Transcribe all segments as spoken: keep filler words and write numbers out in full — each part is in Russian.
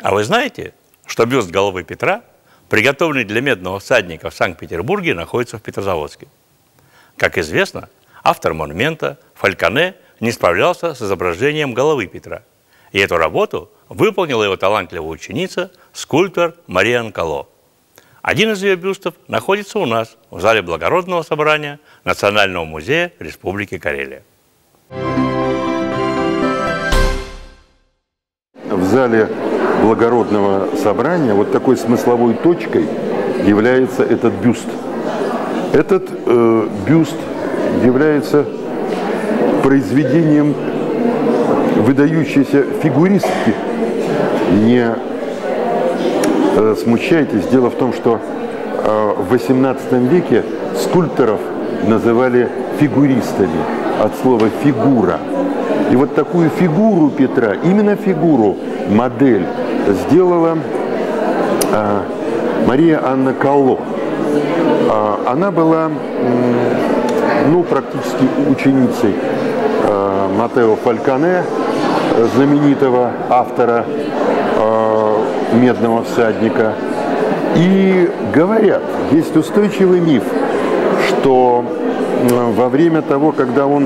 А вы знаете, что бюст головы Петра, приготовленный для медного всадника в Санкт-Петербурге, находится в Петрозаводске? Как известно, автор монумента Фальконе не справлялся с изображением головы Петра. И эту работу выполнила его талантливая ученица, скульптор Мария Анкало. Один из ее бюстов находится у нас в зале Благородного собрания Национального музея Республики Карелия. В зале Благородного собрания вот такой смысловой точкой является этот бюст. Этот э, бюст является произведением выдающейся фигуристки. Не э, смущайтесь, дело в том, что э, в восемнадцатом веке скульпторов называли фигуристами от слова «фигура». И вот такую фигуру Петра, именно фигуру, модель, сделала э, Мария Анна Калло. Э, она была, э, ну, практически ученицей э, Матео Фальконе, знаменитого автора э, «Медного всадника». И говорят, есть устойчивый миф, что э, во время того, когда он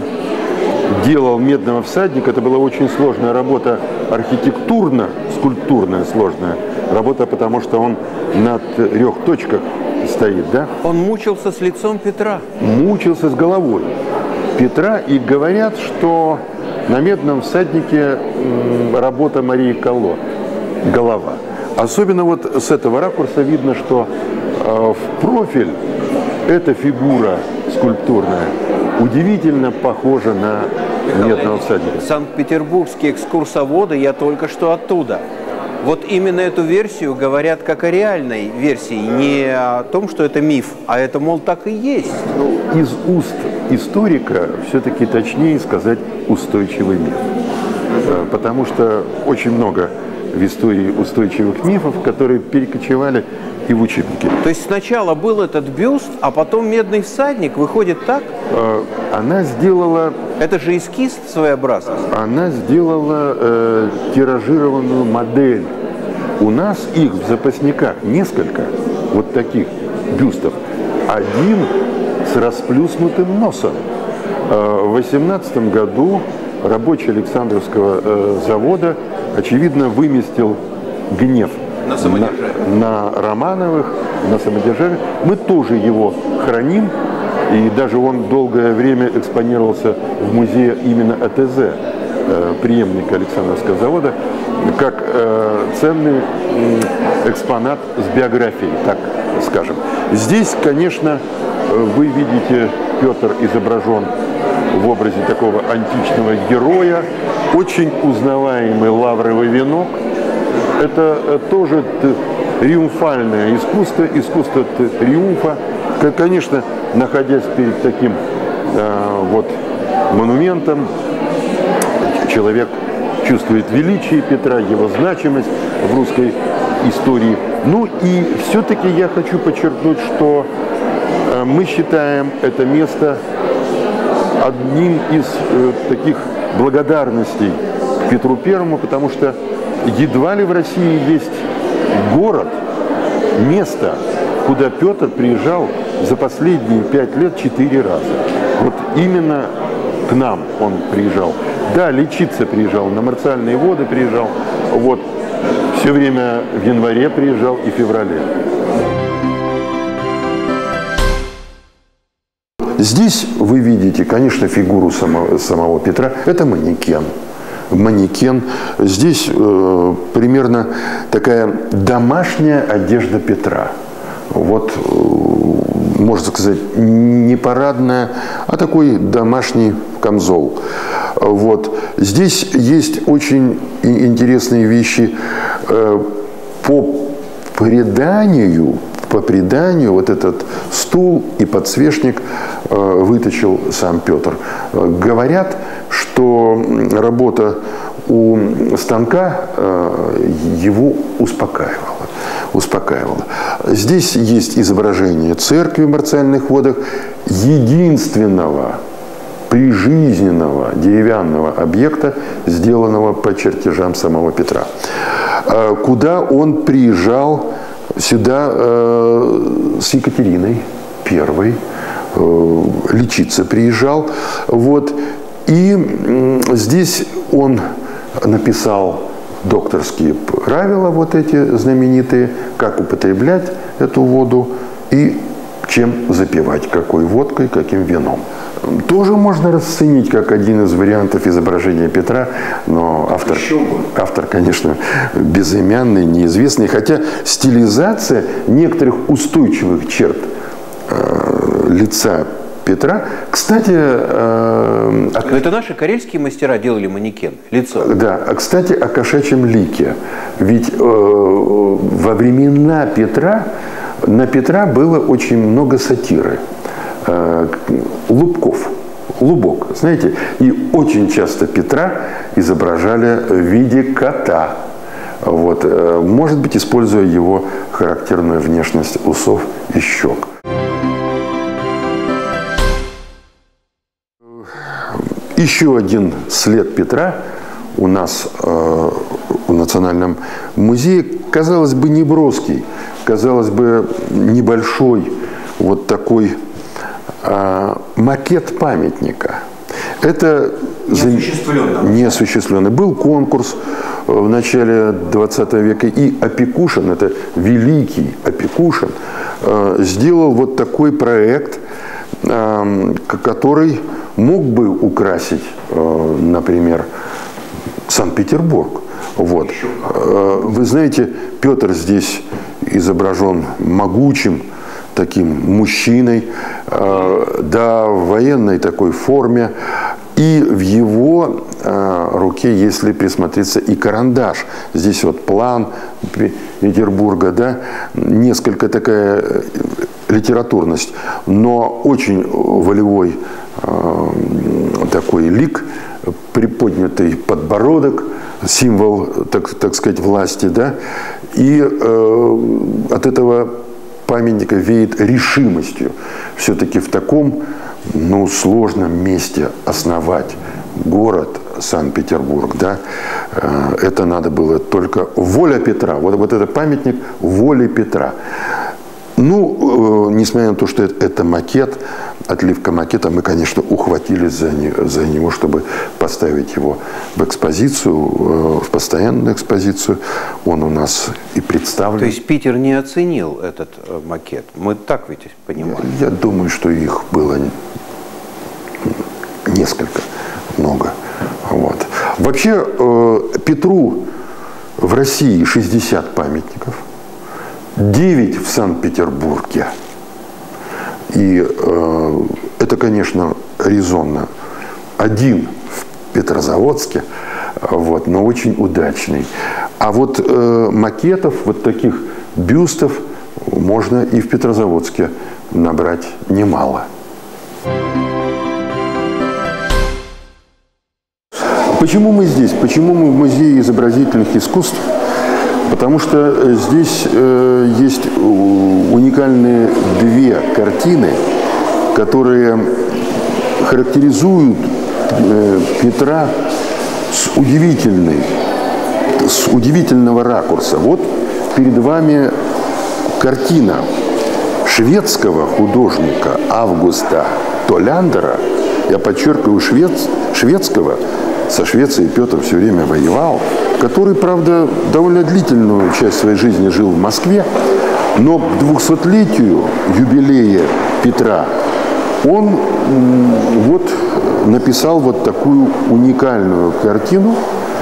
делал «Медного всадника», это была очень сложная работа, архитектурно, скульптурная сложная работа, потому что он на трех точках стоит, да? Он мучился с лицом Петра. Мучился с головой Петра, и говорят, что на «Медном всаднике» работа Марии Калло, голова. Особенно вот с этого ракурса видно, что э, в профиль эта фигура скульптурная удивительно похожа на «Медного всадника». Санкт-Петербургские экскурсоводы, я только что оттуда. Вот именно эту версию говорят как о реальной версии, не о том, что это миф, а это, мол, так и есть. Ну, из уст историка все-таки точнее сказать устойчивый миф. Потому что очень много в истории устойчивых мифов, которые перекочевали и в учебники. То есть сначала был этот бюст, а потом «Медный всадник» выходит так? Она сделала... Это же эскиз своеобразный. Она сделала э, тиражированную модель. У нас их в запасниках несколько вот таких бюстов. Один с расплюснутым носом. Э, в восемнадцатом году рабочий Александровского э, завода, очевидно, выместил гнев на, самодержавие. на, на Романовых, на самодержавие. Мы тоже его храним. И даже он долгое время экспонировался в музее именно А Т З, э, преемника Александровского завода, как э, ценный э, экспонат с биографией, так скажем. Здесь, конечно, вы видите, Петр изображен в образе такого античного героя, очень узнаваемый лавровый венок. Это э, тоже триумфальное искусство, искусство триумфа. Конечно, находясь перед таким э, вот монументом, человек чувствует величие Петра, его значимость в русской истории. Ну и все-таки я хочу подчеркнуть, что э, мы считаем это место одним из э, таких благодарностей к Петру Первому, потому что едва ли в России есть город, место, куда Петр приезжал за последние пять лет четыре раза. Вот именно к нам он приезжал. Да, лечиться приезжал, на Марциальные воды приезжал. Вот. Все время в январе приезжал и в феврале. Здесь вы видите, конечно, фигуру самого, самого Петра. Это манекен. Манекен. Здесь э, примерно такая домашняя одежда Петра. Вот, можно сказать, не парадная, а такой домашний камзол. Вот. Здесь есть очень интересные вещи. По преданию, по преданию вот этот стул и подсвечник выточил сам Петр. Говорят, что работа у станка его успокаивала. успокаивала. Здесь есть изображение церкви в Марциальных водах, единственного прижизненного деревянного объекта, сделанного по чертежам самого Петра. куда он приезжал сюда с Екатериной Первой, лечиться приезжал. Вот. И здесь он написал докторские правила, вот эти знаменитые, как употреблять эту воду и чем запивать, какой водкой, каким вином. Тоже можно расценить как один из вариантов изображения Петра, но автор, автор, конечно, безымянный, неизвестный, хотя стилизация некоторых устойчивых черт э, лица Петра, кстати... Э, Но это наши карельские мастера делали манекен, лицо. Да, а кстати, о кошачьем лике. Ведь э, во времена Петра на Петра было очень много сатиры. Э, Лубков, Лубок, знаете, и очень часто Петра изображали в виде кота. Вот, э, может быть, используя его характерную внешность усов и щек. Еще один след Петра у нас э, в Национальном музее, казалось бы, неброский, казалось бы, небольшой вот такой э, макет памятника. Это неосуществленный. неосуществленный. Был конкурс в начале двадцатого века, и Опекушин, это великий Опекушин, э, сделал вот такой проект, э, который мог бы украсить, например, Санкт-Петербург. Вот. Вы знаете, Петр здесь изображен могучим таким мужчиной, да, в военной такой форме. И в его руке, если присмотреться, и карандаш. Здесь вот план Петербурга, да, несколько такая литературность, но очень волевой такой лик, приподнятый подбородок, символ, так, так сказать, власти, да, и э, от этого памятника веет решимостью все-таки в таком, ну, сложном месте основать город Санкт-Петербург, да, э, это надо было только воля Петра, вот, вот это памятник воли Петра. Ну, э, несмотря на то, что это, это макет, отливка макета, мы, конечно, ухватились за, не, за него, чтобы поставить его в экспозицию, э, в постоянную экспозицию. Он у нас и представлен. То есть Питер не оценил этот э, макет? Мы так ведь понимаем? Я, я думаю, что их было несколько, много. Вот. Вообще, э, Петру в России шестьдесят памятников. девять в Санкт-Петербурге. И э, это, конечно, резонно. Один в Петрозаводске, вот, но очень удачный. А вот э, макетов, вот таких бюстов можно и в Петрозаводске набрать немало. Почему мы здесь? Почему мы в Музее изобразительных искусств? Потому что здесь э, есть уникальные две картины, которые характеризуют э, Петра с удивительной, с удивительного ракурса. Вот перед вами картина шведского художника Августа Толяндера, я подчеркиваю, швед, шведского, со Швецией Петр все время воевал, который, правда, довольно длительную часть своей жизни жил в Москве, но к двухсотлетию юбилея Петра он вот написал вот такую уникальную картину,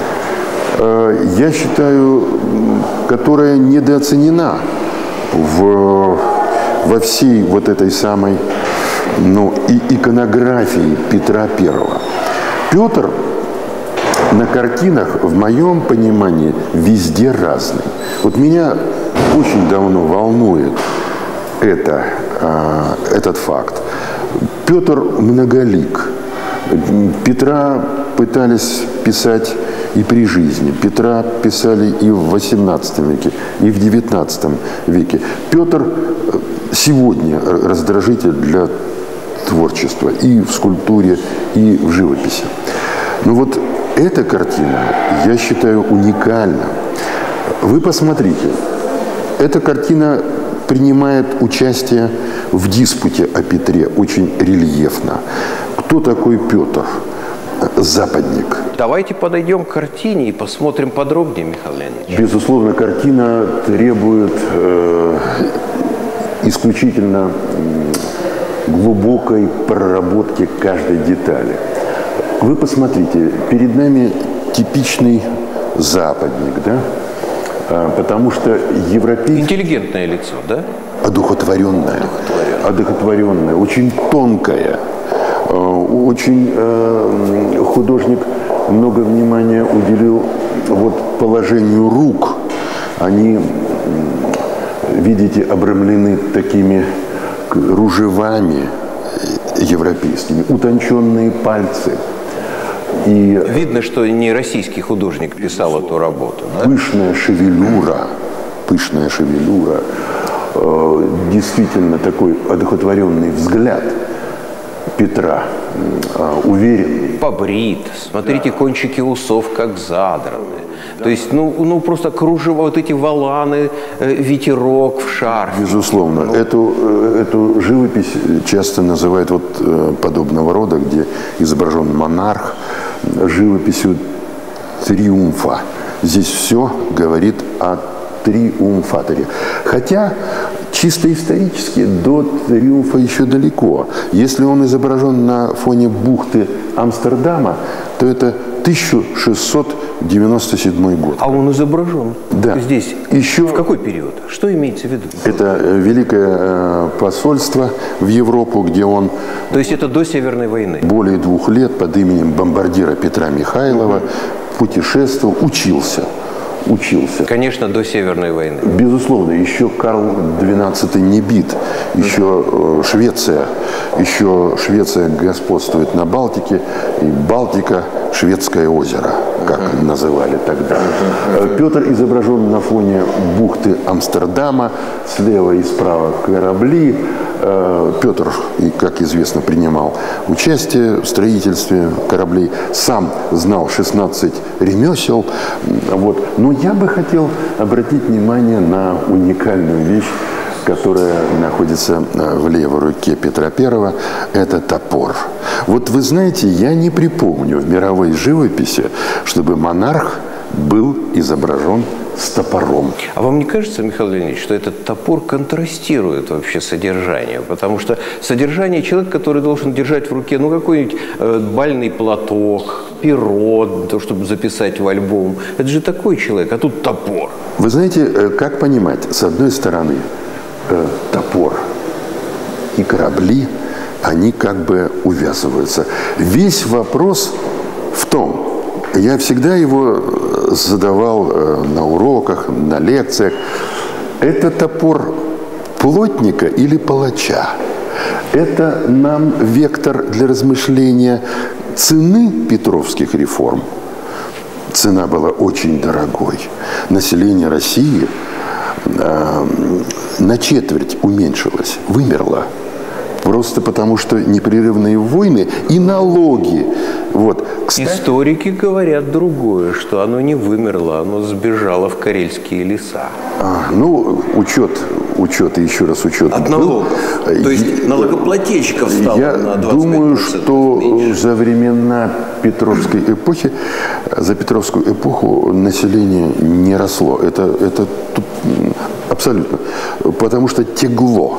я считаю, которая недооценена в, во всей вот этой самой, ну, и иконографии Петра Первого. Петр на картинах, в моем понимании, везде разный. Вот меня очень давно волнует это, э, этот факт. Петр многолик. Петра пытались писать и при жизни. Петра писали и в восемнадцатом веке, и в девятнадцатом веке. Петр сегодня раздражитель для творчества и в скульптуре, и в живописи. Но вот эта картина, я считаю, уникальна. Вы посмотрите, эта картина принимает участие в диспуте о Петре очень рельефно. Кто такой Петр? Западник. Давайте подойдем к картине и посмотрим подробнее, Михаил Леонидович. Безусловно, картина требует э, исключительно глубокой проработки каждой детали. Вы посмотрите, перед нами типичный западник, да? А, потому что европейский... Интеллигентное лицо, да? Одухотворенное. Одухотворенное. Одухотворенное, очень тонкое. Очень э, художник много внимания уделил вот положению рук. Они, видите, обрамлены такими кружевами европейскими, утонченные пальцы. И видно, что не российский художник писал эту работу. Да? Пышная шевелюра, пышная шевелюра, э, действительно такой одухотворенный взгляд Петра, э, уверенный. Побрит, смотрите, да. Кончики усов как задраны. То есть, ну, ну просто кружево, вот эти воланы, э, ветерок в шарфе. Безусловно. Ну. Эту, эту живопись часто называют вот э, подобного рода, где изображен монарх, живописью триумфа. Здесь все говорит о триумфаторе. Хотя чисто исторически до триумфа еще далеко. Если он изображен на фоне бухты Амстердама, то это тысяча шестьсот девяносто седьмой год. А он изображен? Да. Здесь? Еще... В какой период? Что имеется в виду? Это великое посольство в Европу, где он... То есть это до Северной войны? Более двух лет под именем бомбардира Петра Михайлова путешествовал, учился. Учился. Конечно, до Северной войны. Безусловно, еще Карл двенадцатый не бит, еще Швеция, еще Швеция господствует на Балтике, и Балтика – шведское озеро, как uh-huh. называли тогда. Uh-huh. Петр изображен на фоне бухты Амстердама, слева и справа корабли. Петр, как известно, принимал участие в строительстве кораблей, сам знал шестнадцать ремесел. Вот. Но я бы хотел обратить внимание на уникальную вещь, которая находится в левой руке Петра Первого, это топор. Вот вы знаете, я не припомню в мировой живописи, чтобы монарх был изображен с топором. А вам не кажется, Михаил Леонидович, что этот топор контрастирует вообще содержание? Потому что содержание человека, который должен держать в руке, ну, какой-нибудь э, бальный платок, перо, то, чтобы записать в альбом. Это же такой человек, а тут топор. Вы знаете, как понимать? С одной стороны, э, топор и корабли, они как бы увязываются. Весь вопрос в том, я всегда его задавал на уроках, на лекциях. Это топор плотника или палача? Это нам вектор для размышления цены петровских реформ. Цена была очень дорогой. Население России э, на четверть уменьшилось, вымерло. Просто потому, что непрерывные войны и налоги. Вот. Кстати, историки говорят другое, что оно не вымерло, оно сбежало в карельские леса. А, ну, учет, учет и еще раз учет. От налогов. То есть налогоплательщиков стало Я на двадцать пять процентов думаю, что меньше. За времена Петровской эпохи, за Петровскую эпоху население не росло. Это, это абсолютно. Потому что тегло.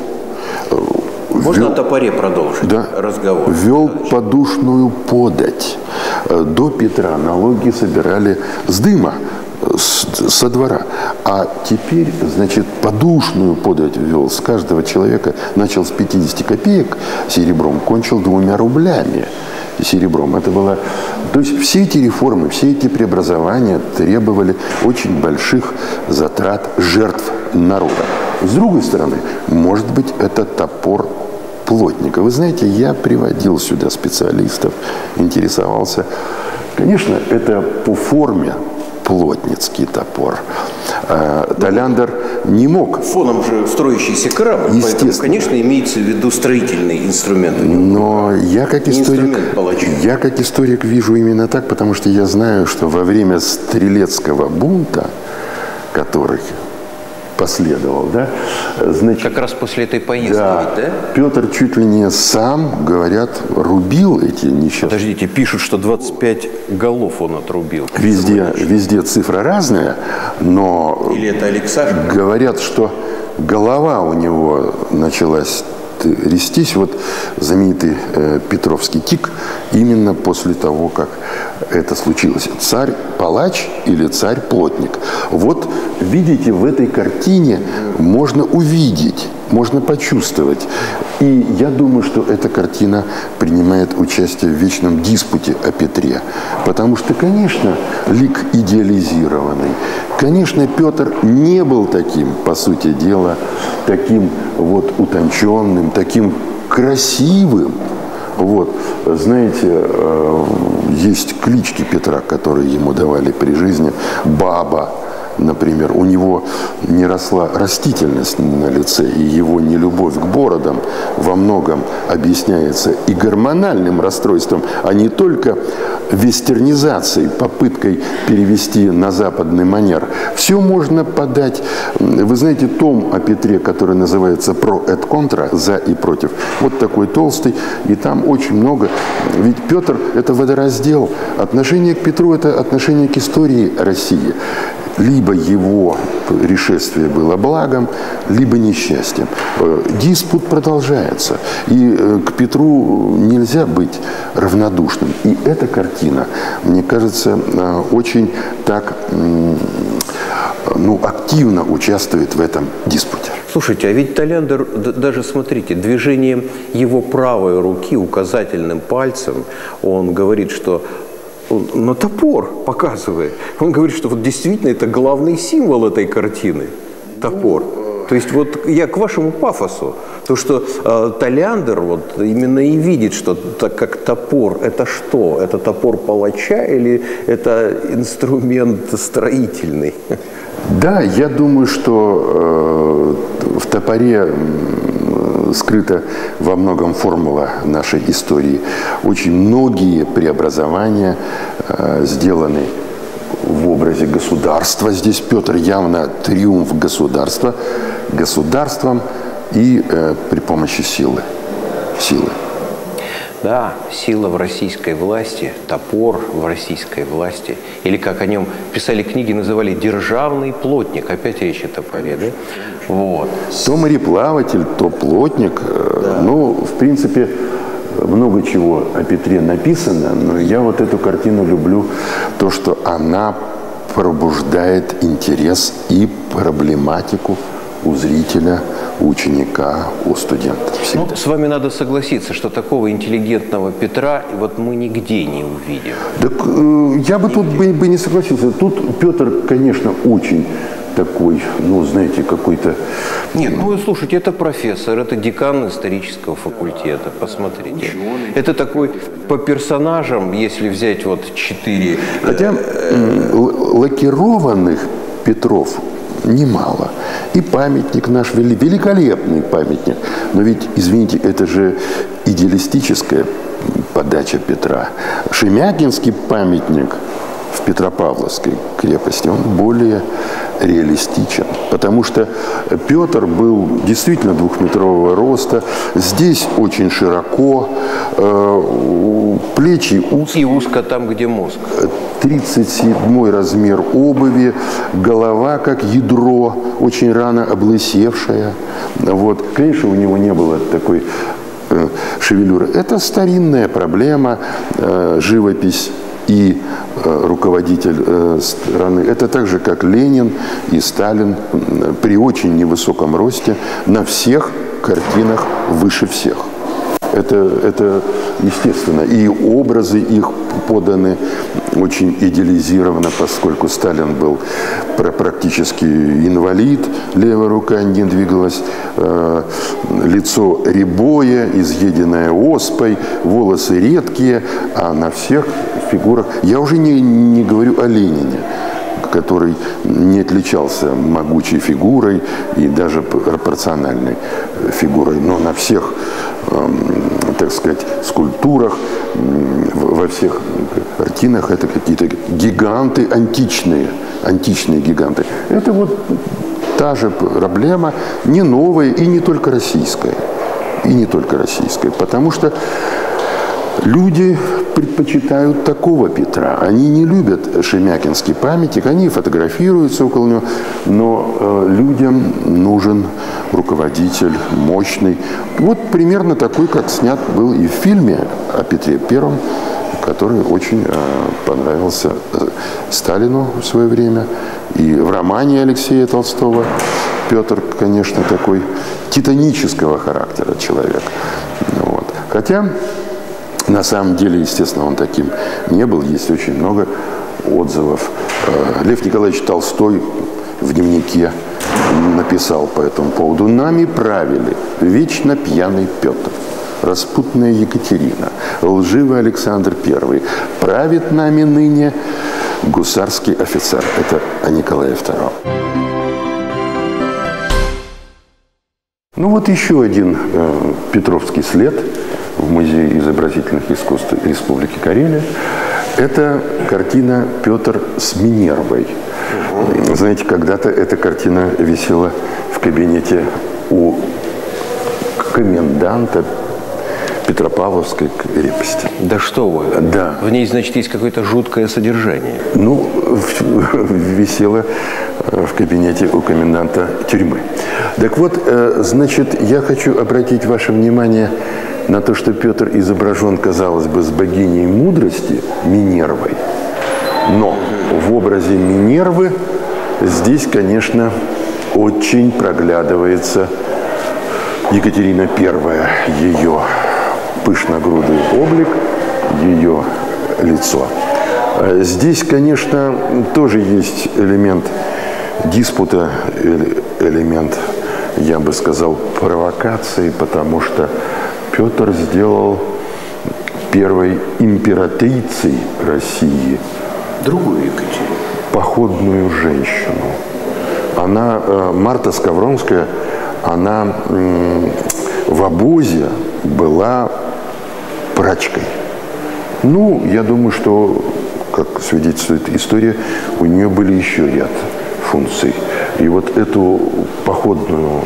Можно вел, о топоре продолжить да, разговор? Вел подушную подать. До Петра налоги собирали с дыма, с, со двора. А теперь, значит, подушную подать ввел с каждого человека. Начал с пятидесяти копеек серебром, кончил двумя рублями серебром. Это было... То есть все эти реформы, все эти преобразования требовали очень больших затрат, жертв народа. С другой стороны, может быть, это топор плотника. Вы знаете, я приводил сюда специалистов, интересовался. Конечно, это по форме плотницкий топор. А, Толяндер не мог. Фоном же строящийся корабль, поэтому, конечно, имеется в виду строительный инструмент. Но я как, историк, я как историк вижу именно так, потому что я знаю, что во время Стрелецкого бунта который последовал, да? Значит, как раз после этой поездки, да, ведь, да? Петр чуть ли не сам, говорят, рубил эти несчастные. Подождите, пишут, что двадцать пять голов он отрубил. Везде, везде цифра разная, но или это Алексашенко? Говорят, что голова у него началась трястись. Вот знаменитый э, Петровский тик именно после того, как это случилось. Царь-палач или царь-плотник. Вот видите, в этой картине можно увидеть, можно почувствовать. И я думаю, что эта картина принимает участие в вечном диспуте о Петре. Потому что, конечно, лик идеализированный. Конечно, Петр не был таким, по сути дела, таким вот утонченным, таким красивым. Вот, знаете, есть клички Петра, которые ему давали при жизни. Баба, например. У него не росла растительность на лице, и его нелюбовь к бородам во многом объясняется и гормональным расстройством, а не только вестернизацией, попыткой перевести на западный манер. Все можно подать. Вы знаете, том о Петре, который называется «Про et contra», «За и против», вот такой толстый, и там очень много. Ведь Петр – это водораздел. Отношение к Петру – это отношение к истории России. Либо его решествие было благом, либо несчастьем. Диспут продолжается. И к Петру нельзя быть равнодушным. И эта картина, мне кажется, очень так ну, активно участвует в этом диспуте. Слушайте, а ведь Толяндер, даже смотрите, движением его правой руки, указательным пальцем, он говорит, что на топор показывает. Он говорит, что вот действительно это главный символ этой картины. Топор. То есть вот я к вашему пафосу. То, что э, Толяндер вот именно и видит, что так как топор, это что? Это топор палача или это инструмент строительный? Да, я думаю, что э, в топоре скрыта во многом формула нашей истории. Очень многие преобразования э, сделаны в образе государства. Здесь Петр явно триумф государства, государством и э, при помощи силы. силы. Да, сила в российской власти, топор в российской власти. Или, как о нем писали книги, называли «державный плотник». Опять речь о топоре, да? Вот. То мореплаватель, то плотник. Да. Ну, в принципе, много чего о Петре написано, но я вот эту картину люблю, то, что она пробуждает интерес и проблематику у зрителя, у ученика, у студента. Ну, с вами надо согласиться, что такого интеллигентного Петра вот мы нигде не увидим. Так э, я бы тут бы, бы не согласился. Тут Петр, конечно, очень такой, ну, знаете, какой-то... Нет, ну, слушайте, это профессор, это декан исторического факультета, посмотрите. Это такой, по персонажам, если взять вот четыре... Хотя э, лакированных Петров немало. И памятник наш великолепный памятник. Но ведь, извините, это же идеалистическая подача Петра. Шемякинский памятник в Петропавловской крепости, он более реалистичен. Потому что Петр был действительно двухметрового роста. Здесь очень широко. Э, плечи узкие. И узко там, где мозг. тридцать седьмой размер обуви. Голова как ядро, очень рано облысевшая. Вот. Конечно, у него не было такой э, шевелюры. Это старинная проблема. Э, живопись и э, руководитель э, страны. Это так же, как Ленин и Сталин э, при очень невысоком росте на всех картинах выше всех. Это, это естественно. И образы их поданы очень идеализированно, поскольку Сталин был практически инвалид, левая рука не двигалась, э, лицо рябое, изъеденное оспой, волосы редкие, а на всех фигурах... Я уже не, не говорю о Ленине, который не отличался могучей фигурой и даже пропорциональной фигурой, но на всех э, так сказать, скульптурах, во всех картинах это какие-то гиганты античные, античные гиганты. Это вот та же проблема, не новая и не только российская. И не только российская. Потому что люди предпочитают такого Петра. Они не любят Шемякинский памятник, они фотографируются около него, но э, людям нужен руководитель мощный. Вот примерно такой, как снят был и в фильме о Петре Первом, который очень э, понравился Сталину в свое время. И в романе Алексея Толстого Петр, конечно, такой титанического характера человек. Вот. Хотя, на самом деле, естественно, он таким не был. Есть очень много отзывов. Лев Николаевич Толстой в дневнике написал по этому поводу: «Нами правили вечно пьяный Петр, распутная Екатерина, лживый Александр Первый. Правит нами ныне гусарский офицер». Это о Николае Втором. Ну вот еще один э, петровский след в Музее изобразительных искусств Республики Карелия. Это картина «Петр с Минервой». Знаете, когда-то эта картина висела в кабинете у коменданта Петропавловской крепости. Да что вы? Да. В ней, значит, есть какое-то жуткое содержание. Ну, висела в кабинете у коменданта тюрьмы. Так вот, значит, я хочу обратить ваше внимание на то, что Петр изображен, казалось бы, с богиней мудрости Минервой. Но в образе Минервы здесь, конечно, очень проглядывается Екатерина Первая, ее пышногрудый облик, ее лицо. Здесь, конечно, тоже есть элемент диспута, элемент, я бы сказал, провокации, потому что Петр сделал первой императрицей России другую Екатерину, походную женщину. Она, Марта Скавронская, она в обозе была прачкой. Ну, я думаю, что, как свидетельствует история, у нее были еще ряд функций. И вот эту походную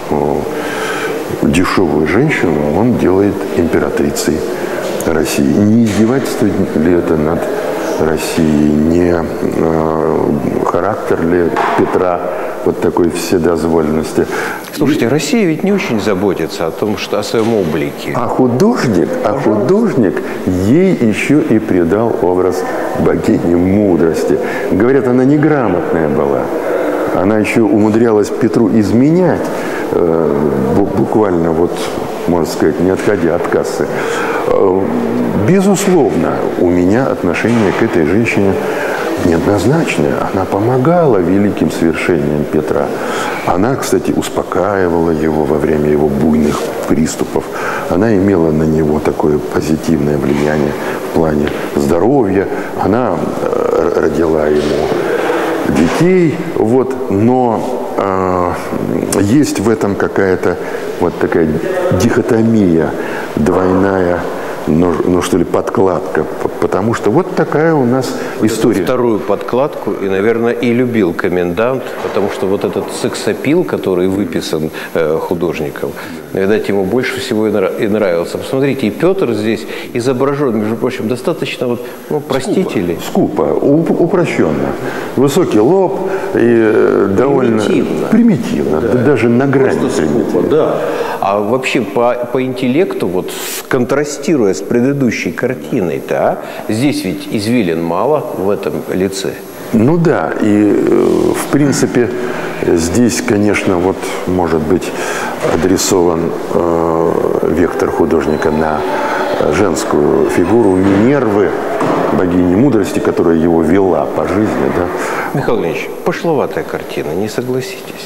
дешевую женщину он делает императрицей России. Не издевательство ли это над Россией, не э, характер ли Петра вот такой вседозволенности? Слушайте, и... Россия ведь не очень заботится о том, что о своем облике. А художник, а художник ей еще и придал образ богини мудрости. Говорят, она неграмотная была. Она еще умудрялась Петру изменять, э, буквально вот, можно сказать, не отходя от кассы. Э, безусловно, у меня отношение к этой женщине неоднозначное. Она помогала великим свершениям Петра. Она, кстати, успокаивала его во время его буйных приступов. Она имела на него такое позитивное влияние в плане здоровья. Она э, родила ему детей, вот, но э, есть в этом какая-то вот такая дихотомия, двойная, ну, ну что ли, подкладка, потому что вот такая у нас история. Вторую подкладку и, наверное, и любил комендант, потому что вот этот сексапил, который выписан э, художником, видать, ему больше всего и, нрав- и нравился. Посмотрите, и Петр здесь изображен, между прочим, достаточно, вот, ну, простите ли. Скупо, уп- упрощенно. Высокий лоб и э, довольно примитивно, примитивно да. даже на грани примитивно. Да. А вообще по, по интеллекту, вот контрастируя с предыдущей картиной-то, а, здесь ведь извилин мало в этом лице. Ну да, и в принципе здесь, конечно, вот может быть адресован э, вектор художника на женскую фигуру Минервы, богини мудрости, которая его вела по жизни. Да. Михаил Ильич, пошловатая картина, не согласитесь?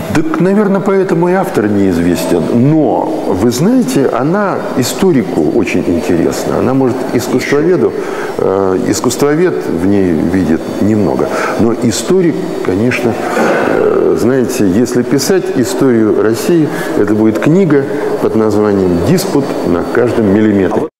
Так, наверное, поэтому и автор неизвестен. Но, вы знаете, она историку очень интересна. Она, может, искусствоведу, э, искусствовед в ней видит немного. Но историк, конечно, э, знаете, если писать историю России, это будет книга под названием «Диспут на каждом миллиметре».